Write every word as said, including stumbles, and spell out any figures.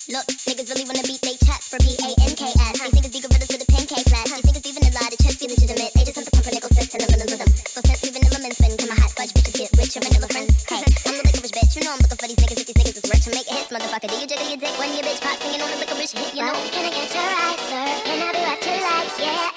Look, niggas really wanna beat they chats for B A N K S. These niggas be gorillas with a pancake flash. These niggas even a lot of chest be legitimate. They just want the pumpernickel sets and the villains with them. So since we vanilla men spin, come my hot-fudge bitches get rich, your vanilla friends. Hey, I'm the Liquorice bitch, you know I'm looking for these niggas if these niggas is rich and make hits, motherfucker. Do you jiggle your dick when your bitch pop singing on the Liquorice hit, you know? Well, can I get your right, sir? Can I be what you like, yeah?